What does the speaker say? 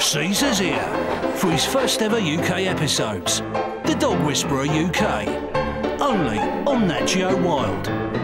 Caesar's here for his first ever UK episodes. The Dog Whisperer UK. Only on Nat Geo Wild.